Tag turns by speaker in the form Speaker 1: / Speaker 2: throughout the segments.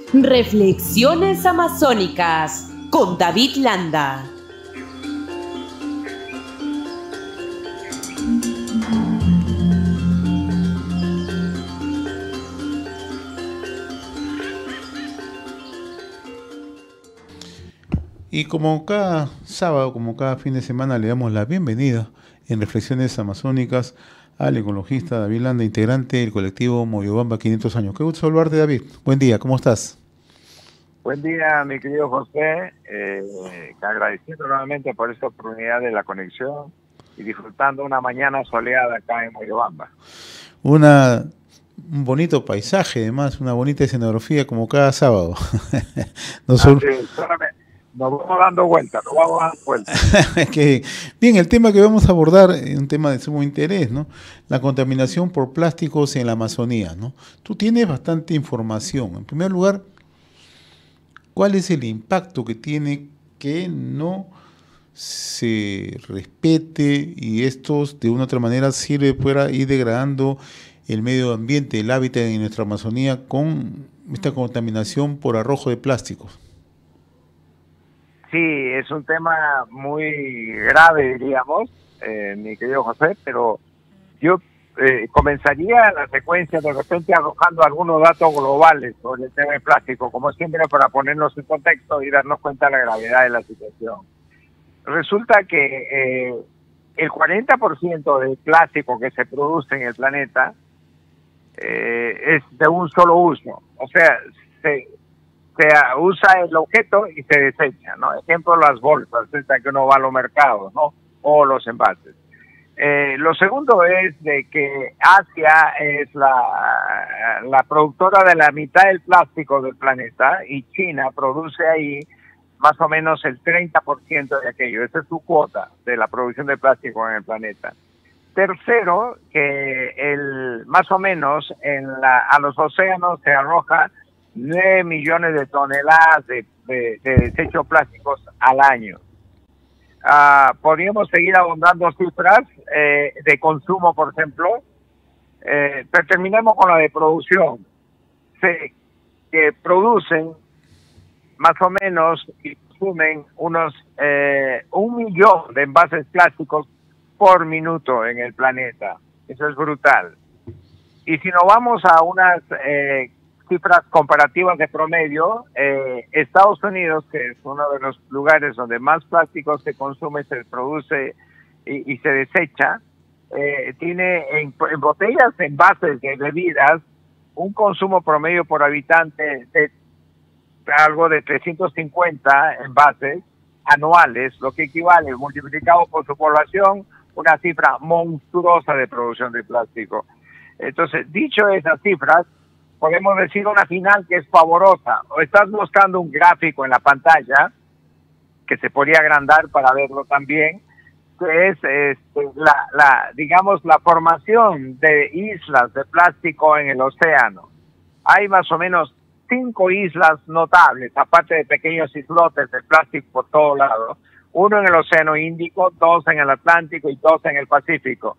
Speaker 1: Reflexiones Amazónicas con David Landa.
Speaker 2: Y como cada sábado, como cada fin de semana, le damos la bienvenida en Reflexiones Amazónicas al ecologista David Landa, integrante del colectivo Moyobamba 500 años. Qué gusto saludarte, David. Buen día, ¿cómo estás?
Speaker 3: Buen día, mi querido José. Agradeciendo nuevamente por esta oportunidad de la conexión y disfrutando una mañana soleada acá en Moyobamba.
Speaker 2: Un bonito paisaje, además, una bonita escenografía como cada sábado.
Speaker 3: Nos vamos dando vueltas,
Speaker 2: Bien, el tema que vamos a abordar es un tema de sumo interés, ¿no? La contaminación por plásticos en la Amazonía, ¿no? Tú tienes bastante información. En primer lugar, ¿cuál es el impacto que tiene que no se respete y estos de una u otra manera sirve para ir degradando el medio ambiente, el hábitat en nuestra Amazonía con esta contaminación por arrojo de plásticos?
Speaker 3: Sí, es un tema muy grave, diríamos, mi querido José, pero yo comenzaría la secuencia de repente arrojando algunos datos globales sobre el tema del plástico, como siempre, para ponernos en contexto y darnos cuenta de la gravedad de la situación. Resulta que el 40% del plástico que se produce en el planeta es de un solo uso, o sea, se usa el objeto y se desecha, ¿no? Ejemplo, las bolsas, esta que uno va a los mercados, ¿no? O los envases. Lo segundo es de que Asia es la productora de la mitad del plástico del planeta y China produce ahí más o menos el 30% de aquello. Esa es su cuota de la producción de plástico en el planeta. Tercero, que más o menos a los océanos se arroja 9 millones de toneladas de desechos plásticos al año. Podríamos seguir abundando cifras de consumo, por ejemplo, pero terminemos con la de producción. Que producen más o menos y consumen unos 1 millón de envases plásticos por minuto en el planeta. Eso es brutal. Y si nos vamos a unas cifras comparativas de promedio, Estados Unidos, que es uno de los lugares donde más plástico se consume, se produce y se desecha, tiene en botellas, envases de bebidas, un consumo promedio por habitante de algo de 350 envases anuales, lo que equivale, multiplicado por su población, una cifra monstruosa de producción de plástico. Entonces, dicho esas cifras, podemos decir una final que es favorosa. O estás buscando un gráfico en la pantalla, que se podría agrandar para verlo también, que es digamos, la formación de islas de plástico en el océano. Hay más o menos 5 islas notables, aparte de pequeños islotes de plástico por todos lados. 1 en el Océano Índico, 2 en el Atlántico y 2 en el Pacífico.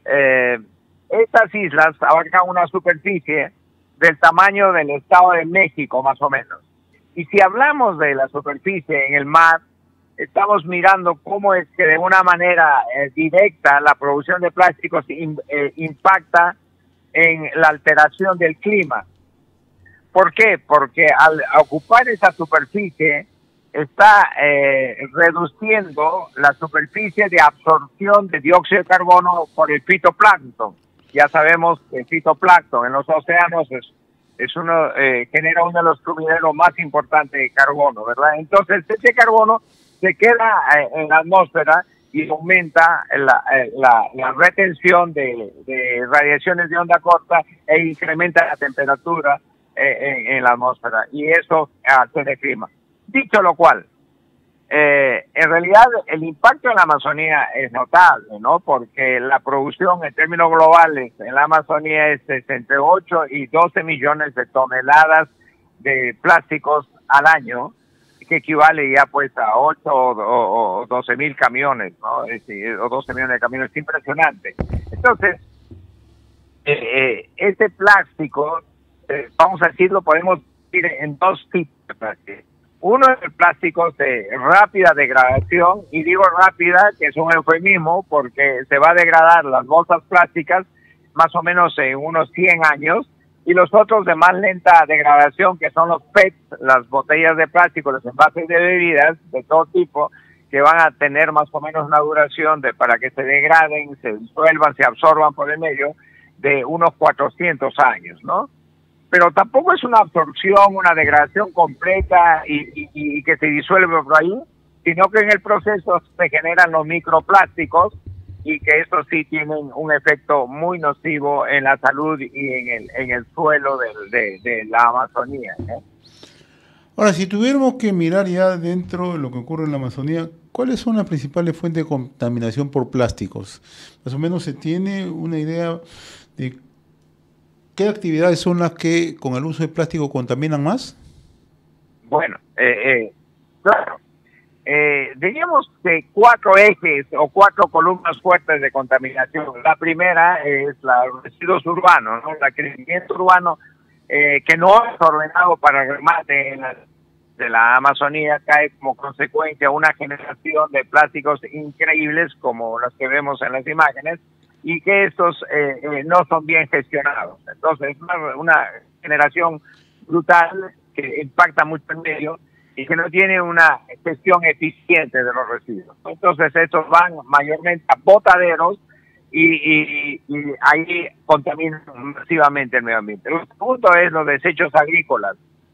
Speaker 3: Estas islas abarcan una superficie del tamaño del Estado de México, más o menos. Y si hablamos de la superficie en el mar, estamos mirando cómo es que de una manera directa la producción de plásticos impacta en la alteración del clima. ¿Por qué? Porque al ocupar esa superficie está reduciendo la superficie de absorción de dióxido de carbono por el fitoplancton. Ya sabemos que el fitoplancton en los océanos genera uno de los sumideros más importantes de carbono, ¿verdad? Entonces, ese carbono se queda en la atmósfera y aumenta la retención de radiaciones de onda corta e incrementa la temperatura en la atmósfera, y eso altera el clima. Dicho lo cual, en realidad el impacto en la Amazonía es notable, ¿no? Porque la producción en términos globales en la Amazonía es entre 8 y 12 millones de toneladas de plásticos al año, que equivale ya pues a 8 o 12 mil camiones, ¿no? O 12 millones de camiones, es impresionante. Entonces, este plástico, vamos a decirlo, podemos en dos tipos de plástico. Uno es el plástico de rápida degradación, y digo rápida, que es un eufemismo, porque se va a degradar las bolsas plásticas más o menos en unos 100 años, y los otros de más lenta degradación, que son los PET, las botellas de plástico, los envases de bebidas de todo tipo, que van a tener más o menos una duración para que se degraden, se disuelvan, se absorban por el medio, de unos 400 años, ¿no? Pero tampoco es una absorción, una degradación completa y que se disuelve por ahí, sino que en el proceso se generan los microplásticos, y que estos sí tienen un efecto muy nocivo en la salud y en el suelo de la Amazonía, ¿eh?
Speaker 2: Ahora, si tuviéramos que mirar ya dentro de lo que ocurre en la Amazonía, ¿cuáles son las principales fuentes de contaminación por plásticos? Más o menos se tiene una idea de qué actividades son las que con el uso de plástico contaminan más.
Speaker 3: Bueno, claro. Diríamos que 4 ejes o 4 columnas fuertes de contaminación. La primera es los residuos urbanos, ¿no? El crecimiento urbano que no es ordenado para el remate de la Amazonía, cae como consecuencia una generación de plásticos increíbles como los que vemos en las imágenes, y que estos no son bien gestionados. Entonces, una generación brutal que impacta mucho el medio y que no tiene una gestión eficiente de los residuos. Entonces, estos van mayormente a botaderos y ahí contaminan masivamente el medio ambiente. El segundo es los desechos agrícolas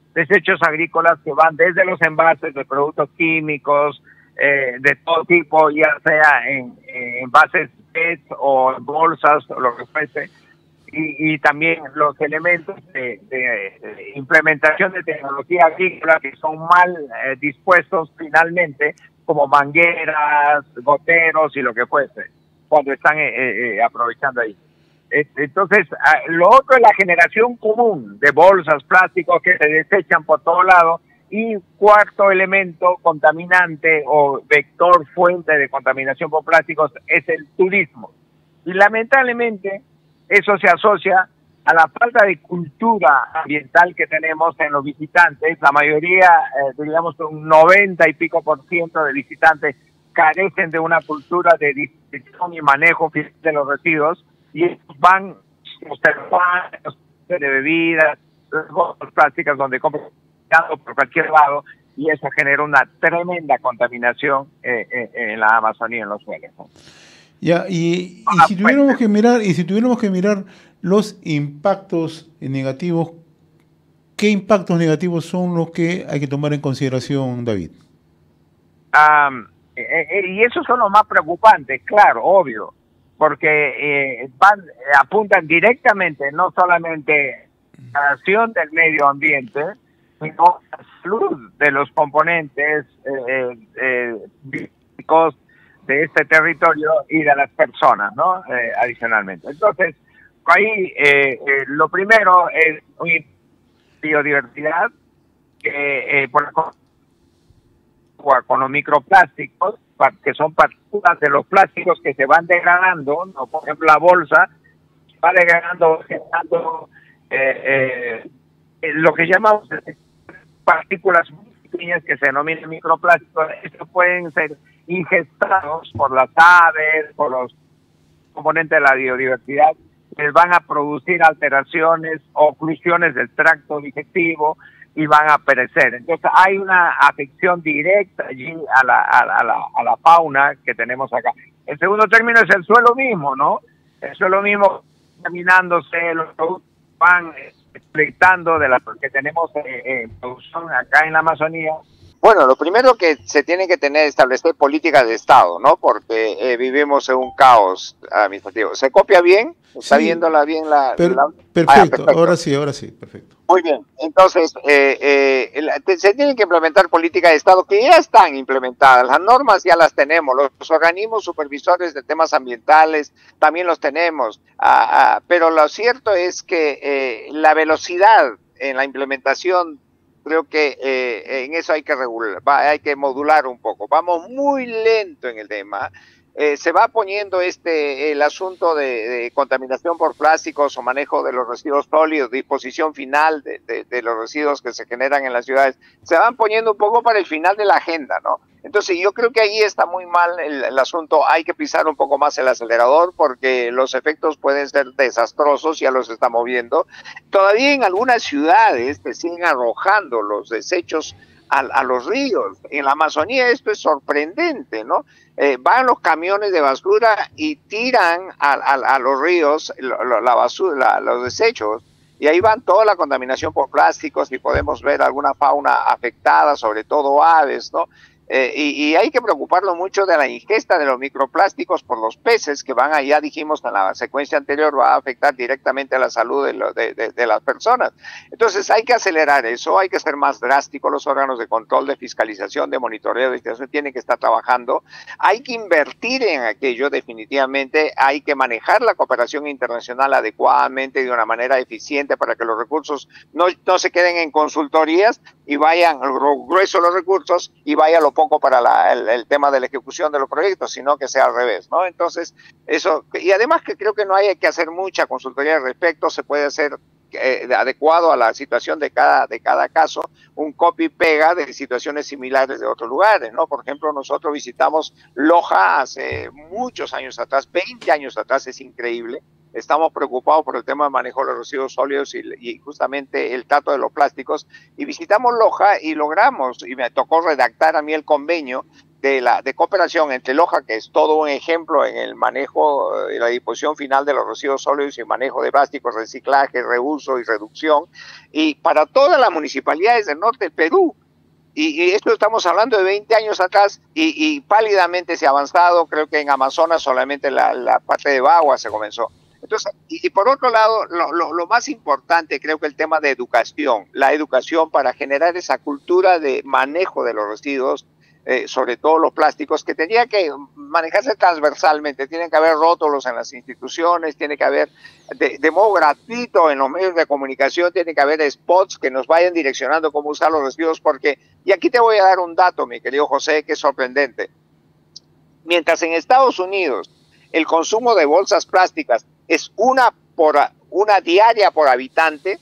Speaker 3: que van desde los envases de productos químicos, de todo tipo, ya sea en envases PET o en bolsas o lo que fuese, y también los elementos de implementación de tecnología agrícola que son mal dispuestos finalmente, como mangueras, goteros y lo que fuese, cuando están aprovechando ahí. Entonces, lo otro es la generación común de bolsas, plásticos que se desechan por todos lados. Y cuarto elemento contaminante o vector fuente de contaminación por plásticos es el turismo. Y lamentablemente eso se asocia a la falta de cultura ambiental que tenemos en los visitantes. La mayoría, diríamos un 90 y pico % de visitantes carecen de una cultura de distribución y manejo de los residuos, y van los termos de bebidas, los plásticos donde compran por cualquier lado, y eso genera una tremenda contaminación en la Amazonía, en los suelos, ¿no?
Speaker 2: Ya, y si tuviéramos que mirar los impactos negativos, ¿qué impactos negativos son los que hay que tomar en consideración, David?
Speaker 3: Y esos son los más preocupantes, claro, obvio, porque apuntan directamente no solamente a la acción del medio ambiente, sino a la salud de los componentes biológicos de este territorio y de las personas, ¿no? Adicionalmente. Entonces, ahí lo primero es biodiversidad, que con los microplásticos, que son partículas de los plásticos que se van degradando, ¿no? Por ejemplo, la bolsa va degradando, generando lo que llamamos partículas muy pequeñas que se denominan microplásticos. Estos pueden ser ingestados por las aves, por los componentes de la biodiversidad, les van a producir alteraciones, oclusiones del tracto digestivo y van a perecer. Entonces hay una afección directa allí a la fauna que tenemos acá. El segundo término es el suelo mismo, ¿no? El suelo mismo contaminándose, los productos van afectando de la que tenemos en producción acá en la Amazonía.
Speaker 4: Bueno, lo primero que se tiene que establecer políticas de Estado, ¿no? Porque vivimos en un caos administrativo. ¿Se copia bien? ¿Está viéndola bien
Speaker 2: perfecto.
Speaker 4: Perfecto.
Speaker 2: Ahora sí, perfecto.
Speaker 4: Muy bien. Entonces, se tienen que implementar políticas de Estado que ya están implementadas. Las normas ya las tenemos. Los organismos supervisores de temas ambientales también los tenemos. Pero lo cierto es que la velocidad en la implementación, creo que en eso hay que regular, hay que modular un poco. Vamos muy lento en el tema. se va poniendo el asunto de contaminación por plásticos o manejo de los residuos sólidos, disposición final de los residuos que se generan en las ciudades, se van poniendo un poco para el final de la agenda, ¿no? Entonces yo creo que ahí está muy mal el asunto, hay que pisar un poco más el acelerador porque los efectos pueden ser desastrosos, ya los estamos viendo. Todavía en algunas ciudades se siguen arrojando los desechos a los ríos. En la Amazonía esto es sorprendente, ¿no? Van los camiones de basura y tiran a los ríos la basura, los desechos, y ahí van toda la contaminación por plásticos y podemos ver alguna fauna afectada, sobre todo aves, ¿no? Y hay que preocuparnos mucho de la ingesta de los microplásticos por los peces que van allá, dijimos en la secuencia anterior, va a afectar directamente a la salud de las personas. Entonces hay que acelerar eso, hay que ser más drástico, los órganos de control, de fiscalización, de monitoreo, de investigación tienen que estar trabajando, hay que invertir en aquello definitivamente, hay que manejar la cooperación internacional adecuadamente y de una manera eficiente para que los recursos no se queden en consultorías y vayan lo grueso de los recursos y vaya lo poco para el tema de la ejecución de los proyectos, sino que sea al revés, ¿no? Entonces, eso, y además que creo que no hay que hacer mucha consultoría al respecto, se puede hacer adecuado a la situación de cada caso, un copy-pega de situaciones similares de otros lugares, ¿no? Por ejemplo, nosotros visitamos Loja hace muchos años atrás, 20 años atrás, es increíble. Estamos preocupados por el tema de manejo de los residuos sólidos y justamente el trato de los plásticos. Y visitamos Loja y logramos, y me tocó redactar a mí el convenio de cooperación entre Loja, que es todo un ejemplo en el manejo y la disposición final de los residuos sólidos y manejo de plásticos, reciclaje, reuso y reducción, y para todas las municipalidades del norte del Perú. Y esto estamos hablando de 20 años atrás y pálidamente se ha avanzado. Creo que en Amazonas solamente la parte de Bagua se comenzó. Entonces, y por otro lado, lo más importante, creo que el tema de educación, la educación para generar esa cultura de manejo de los residuos, sobre todo los plásticos, que tenía que manejarse transversalmente, tienen que haber rótulos en las instituciones, tiene que haber de modo gratuito en los medios de comunicación, tiene que haber spots que nos vayan direccionando cómo usar los residuos, porque, y aquí te voy a dar un dato, mi querido José, que es sorprendente. Mientras en Estados Unidos el consumo de bolsas plásticas es una diaria por habitante,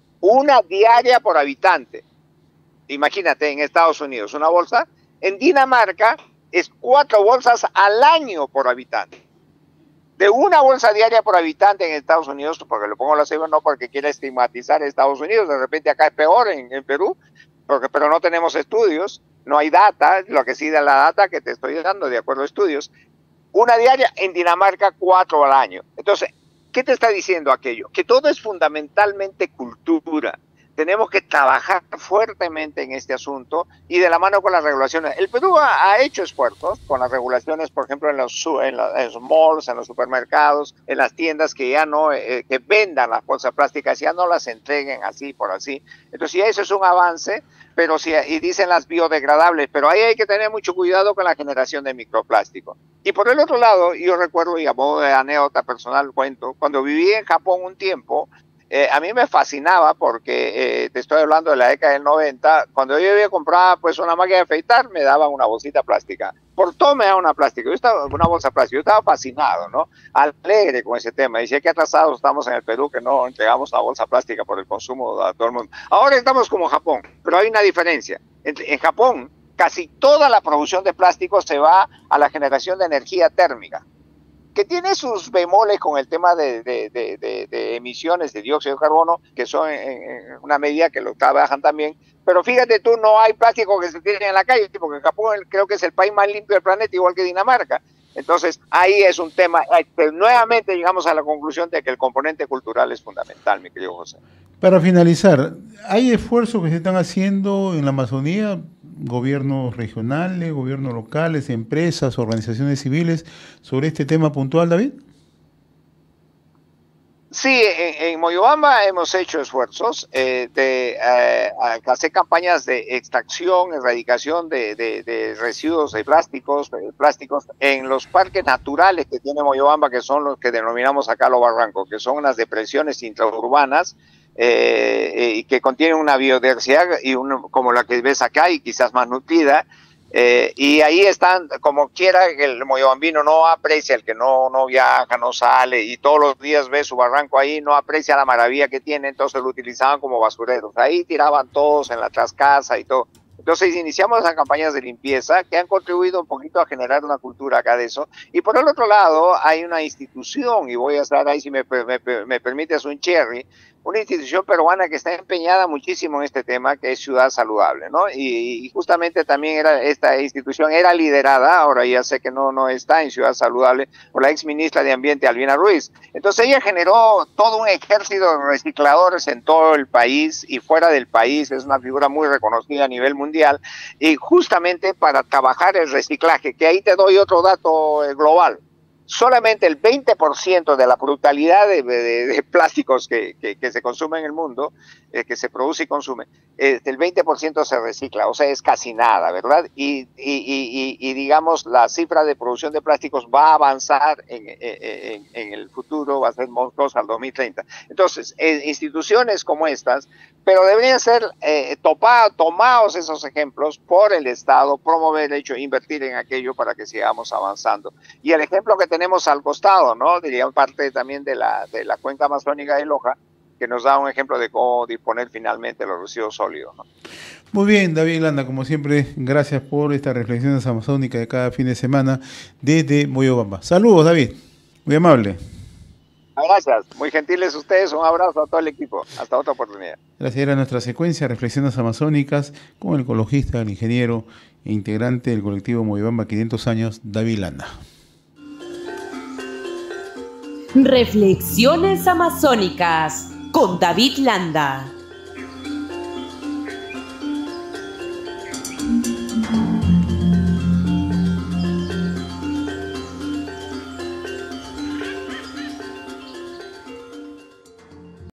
Speaker 4: imagínate en Estados Unidos una bolsa. En Dinamarca es 4 bolsas al año por habitante. De una bolsa diaria por habitante en Estados Unidos, porque le pongo la cifra no porque quiera estigmatizar a Estados Unidos, de repente acá es peor en Perú, pero no tenemos estudios, no hay data, lo que sí da la data que te estoy dando de acuerdo a estudios. Una diaria, en Dinamarca 4 al año. Entonces, ¿qué te está diciendo aquello? Que todo es fundamentalmente cultura. Tenemos que trabajar fuertemente en este asunto y de la mano con las regulaciones. El Perú ha hecho esfuerzos con las regulaciones, por ejemplo, en los malls, en los supermercados, en las tiendas que ya no, que vendan las bolsas plásticas, ya no las entreguen así por así. Entonces, ya eso es un avance, pero sí, y dicen las biodegradables, pero ahí hay que tener mucho cuidado con la generación de microplástico. Y por el otro lado, yo recuerdo, y a modo de anécdota personal cuento, cuando viví en Japón un tiempo, a mí me fascinaba porque, te estoy hablando de la década del 90, cuando yo iba a comprar pues una máquina de afeitar, me daban una bolsita plástica. Por todo me daban una bolsa plástica. Yo estaba fascinado, ¿no? Alegre con ese tema. Decía que atrasados estamos en el Perú, que no entregamos una bolsa plástica por el consumo a todo el mundo. Ahora estamos como Japón, pero hay una diferencia. En Japón, casi toda la producción de plástico se va a la generación de energía térmica, que tiene sus bemoles con el tema de emisiones de dióxido de carbono, que son en una medida que lo trabajan también. Pero fíjate tú, no hay plástico que se tire en la calle, porque Japón creo que es el país más limpio del planeta, igual que Dinamarca. Entonces, ahí es un tema, nuevamente llegamos a la conclusión de que el componente cultural es fundamental, mi querido José.
Speaker 2: Para finalizar, ¿hay esfuerzos que se están haciendo en la Amazonía? Gobiernos regionales, gobiernos locales, empresas, organizaciones civiles, sobre este tema puntual, David?
Speaker 4: Sí, en Moyobamba hemos hecho esfuerzos de hacer campañas de extracción, erradicación de residuos de plásticos en los parques naturales que tiene Moyobamba, que son los que denominamos acá los barrancos, que son unas depresiones intraurbanas y que contienen una biodiversidad como la que ves acá y quizás más nutrida. Y ahí están, como quiera, el moyobambino no aprecia, el que no viaja, no sale, y todos los días ve su barranco ahí, no aprecia la maravilla que tiene, entonces lo utilizaban como basureros. Ahí tiraban todos en la trascasa y todo. Entonces iniciamos las campañas de limpieza que han contribuido un poquito a generar una cultura acá de eso. Y por el otro lado hay una institución, y voy a estar ahí si me permites un cherry, una institución peruana que está empeñada muchísimo en este tema, que es Ciudad Saludable, ¿no? Y justamente también esta institución era liderada, ahora ya sé que no está en Ciudad Saludable, por la ex ministra de Ambiente, Albina Ruiz. Entonces ella generó todo un ejército de recicladores en todo el país y fuera del país, es una figura muy reconocida a nivel mundial, y justamente para trabajar el reciclaje, que ahí te doy otro dato global. Solamente el 20% de la brutalidad de plásticos que se consume en el mundo, que se produce y consume, el 20% se recicla, o sea, es casi nada, ¿verdad? Y digamos, la cifra de producción de plásticos va a avanzar en el futuro, va a ser monstruosa al 2030. Entonces, instituciones como estas, pero deberían ser tomados esos ejemplos por el Estado, promover el hecho, invertir en aquello para que sigamos avanzando. Y el ejemplo que tenemos al costado, ¿no? Diría parte también de la cuenca amazónica de Loja, que nos da un ejemplo de cómo disponer finalmente de los residuos sólidos, ¿no?
Speaker 2: Muy bien, David Landa, como siempre, gracias por estas reflexiones amazónicas de cada fin de semana desde Moyobamba. Saludos, David, muy amable.
Speaker 4: Gracias, muy gentiles ustedes, un abrazo a todo el equipo, hasta otra oportunidad.
Speaker 2: Gracias, era nuestra secuencia Reflexiones Amazónicas con el ecologista, el ingeniero e integrante del colectivo Moyobamba 500 años, David Landa.
Speaker 1: Reflexiones Amazónicas con David Landa.